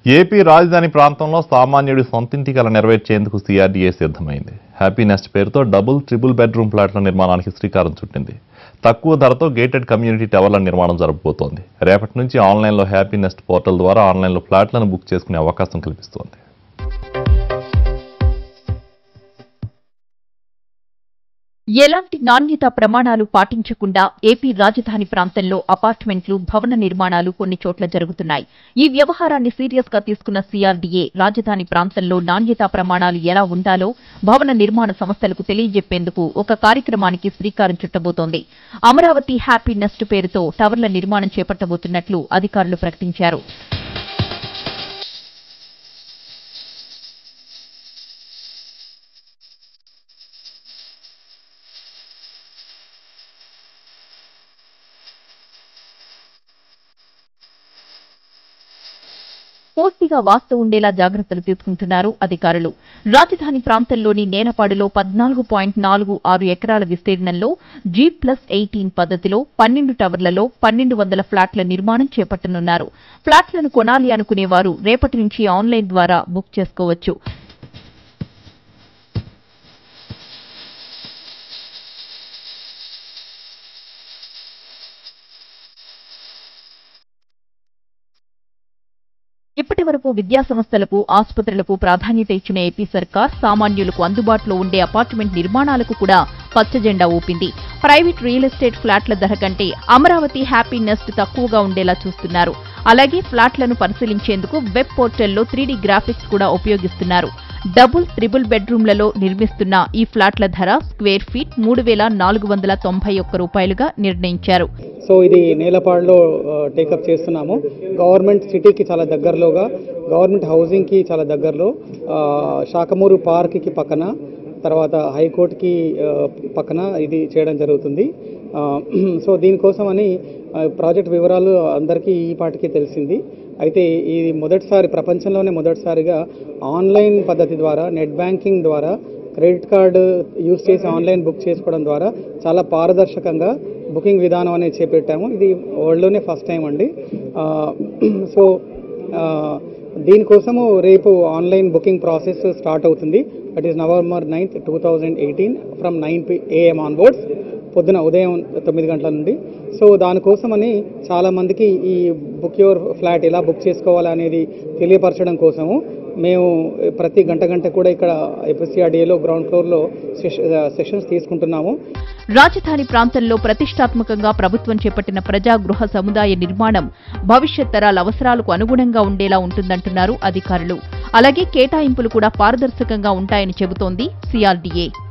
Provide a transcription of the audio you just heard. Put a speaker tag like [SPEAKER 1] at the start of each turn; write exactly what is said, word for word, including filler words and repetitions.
[SPEAKER 1] AP రాజధాని ప్రాంతంలో సామాన్యుడి సొంతింటి కల నెరవేర్చేందుకు సీఆర్డీఏ సిద్ధమైంది. హ్యాపీ నెస్ట్ పేరుతో డబుల్ ట్రిపుల్ బెడ్రూమ్ ఫ్లాట్ల నిర్మాణానికి శ్రీకారం చుట్టింది. తక్కువ ధరతో గేటెడ్ కమ్యూనిటీ టవర్ల నిర్మాణం జరగబోతోంది. రేపటి నుంచి ఆన్లైన్లో హ్యాపీ నెస్ట్ పోర్టల్ ద్వారా ఆన్లైన్లో ఫ్లాట్లను బుక్ చేసుకునే అవకాశం కల్పిస్తోంది.
[SPEAKER 2] ఎలాంటి నాణ్యతా ప్రమాణాలు పాటించకుండా ఏపీ రాజధాని ప్రాంతంలో అపార్ట్మెంట్లు, భవన నిర్మాణాలు కొన్ని చోట్ల జరుగుతున్నాయి. ఈ వ్యవహారాన్ని సీరియస్ గా తీసుకున్న సీఆర్డీఏ రాజధాని ప్రాంతంలో నాణ్యతా ప్రమాణాలు ఎలా ఉండాలో భవన నిర్మాణ సంస్థలకు తెలియజెప్పేందుకు ఒక కార్యక్రమానికి శ్రీకారం చుట్టబోతోంది. అమరావతి హ్యాపీ నెస్ట్ పేరుతో టవర్ల నిర్మాణం చేపట్టబోతున్నట్లు అధికారులు ప్రకటించారు. పూర్తిగా వాస్తు ఉండేలా జాగ్రత్తలు తీసుకుంటున్నారు అధికారులు. రాజధాని ప్రాంతంలోని నేనపాడులో పద్నాలుగు పాయింట్ నాలుగు ఆరు ఎకరాల విస్తీర్ణంలో జీ ప్లస్ ఎయిటీన్ పద్ధతిలో పన్నెండు టవర్లలో పన్నెండు వందల ఫ్లాట్ల నిర్మాణం చేపట్టనున్నారు. ఫ్లాట్లను కొనాలి అనుకునేవారు రేపటి నుంచి ఆన్లైన్ ద్వారా బుక్ చేసుకోవచ్చు. ఇప్పటి వరకు విద్యా సంస్థలకు, ఆసుపత్రులకు ప్రాధాన్యత ఇచ్చిన ఏపీ సర్కార్ సామాన్యులకు అందుబాటులో ఉండే అపార్ట్మెంట్ నిర్మాణాలకు కూడా పచ్చజెండా ఊపింది. ప్రైవేట్ రియల్ ఎస్టేట్ ఫ్లాట్ల ధర కంటే అమరావతి హ్యాపీ నెస్ట్ తక్కువగా ఉండేలా చూస్తున్నారు. అలాగే ఫ్లాట్లను పరిశీలించేందుకు వెబ్ పోర్టల్లో త్రీ డీ గ్రాఫిక్స్ కూడా ఉపయోగిస్తున్నారు. డబుల్ త్రిబుల్ బెడ్రూమ్లలో నిర్మిస్తున్న ఈ ఫ్లాట్ల ధర స్క్వేర్ ఫీట్ మూడు వేల నాలుగు వందల తొంభై ఒక్క రూపాయలుగా నిర్ణయించారు.
[SPEAKER 3] సో ఇది నేలపాడులో టేకప్ చేస్తున్నాము. గవర్నమెంట్ సిటీకి చాలా దగ్గరలోగా, గవర్నమెంట్ హౌసింగ్కి చాలా దగ్గరలో, శాఖమూరు పార్క్కి పక్కన, తర్వాత హైకోర్టుకి పక్కన ఇది చేయడం జరుగుతుంది. సో దీనికోసమని ప్రాజెక్ట్ వివరాలు అందరికీ ఈ పాటికి తెలిసింది. అయితే ఇది మొదటిసారి, ప్రపంచంలోనే మొదటిసారిగా ఆన్లైన్ పద్ధతి ద్వారా, నెట్ బ్యాంకింగ్ ద్వారా, క్రెడిట్ కార్డు యూజ్ చేసి ఆన్లైన్ బుక్ చేసుకోవడం ద్వారా చాలా పారదర్శకంగా బుకింగ్ విధానం అనేది చేపట్టాము. ఇది వరల్డ్లోనే ఫస్ట్ టైం అండి. సో దీనికోసము రేపు ఆన్లైన్ బుకింగ్ ప్రాసెస్ స్టార్ట్ అవుతుంది. That is November ninth two thousand eighteen from nine AM onwards, పొద్దున ఉదయం తొమ్మిది గంటల నుండి. సో దానికోసమని చాలామందికి ఈ బుక్ యువర్ ఫ్లాట్ ఎలా బుక్ చేసుకోవాలి అనేది తెలియపరచడం కోసము మేము ప్రతి గంట గంట కూడా ఇక్కడ ఎఫ్ఎస్సీఆర్డీఏలో గ్రౌండ్ ఫ్లోర్లో సెషన్స్ తీసుకుంటున్నాము.
[SPEAKER 2] రాజధాని ప్రాంతంలో ప్రతిష్టాత్మకంగా ప్రభుత్వం చేపట్టిన ప్రజా గృహ సముదాయ నిర్మాణం భవిష్యత్ తరాల అవసరాలకు అనుగుణంగా ఉండేలా ఉంటుందంటున్నారు అధికారులు. అలాగే కేటాయింపులు కూడా పారదర్శకంగా ఉంటాయని చెబుతోంది సీఆర్డీఏ.